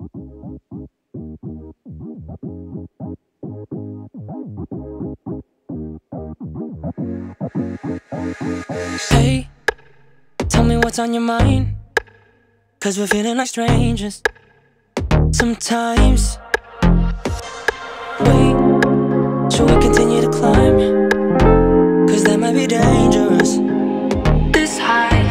Hey, tell me what's on your mind, 'cause we're feeling like strangers sometimes. Wait, should we continue to climb? 'Cause that might be dangerous. This high,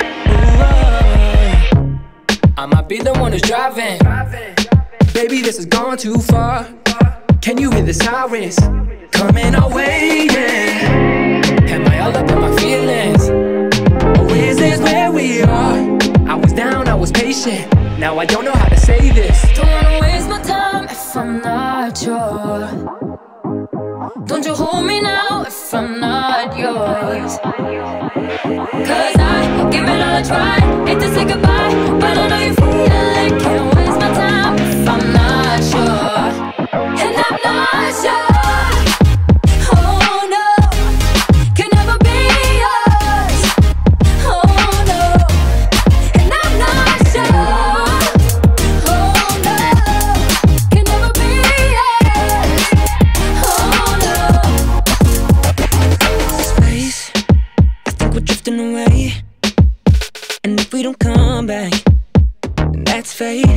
I might be the one who's driving. Baby, this has gone too far. Can you hear the sirens coming our way? Yeah. Am I all up in my feelings? Or is this where we are? I was down, I was patient. Now I don't know how to say this. Don't wanna waste my time if I'm not sure. Don't you hold me now if I'm not yours. 'Cause I give it all a try. Hate to say goodbye, but I know you feel it. Can't waste my time if I'm not sure. And I'm not sure. Oh no, can never be yours. Oh no, and I'm not sure. Oh no, can never be yours. Oh no. space. I think we're drifting away, and if we don't come back, then that's fate.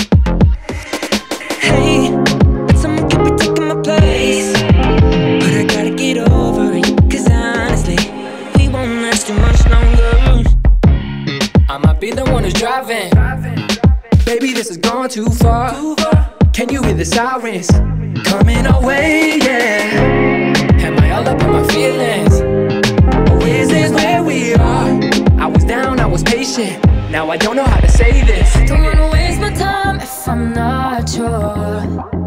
Hey, someone could be taking my place, but I gotta get over it, 'cause honestly, we won't last too much longer. I might be the one who's driving. Baby, this has gone too far. Can you hear the sirens coming our way? Yeah. Am I all up in my feelings? Or is this where we are? I was down, I was patient. Now I don't know how to say this. Don't wanna waste my time if I'm not sure.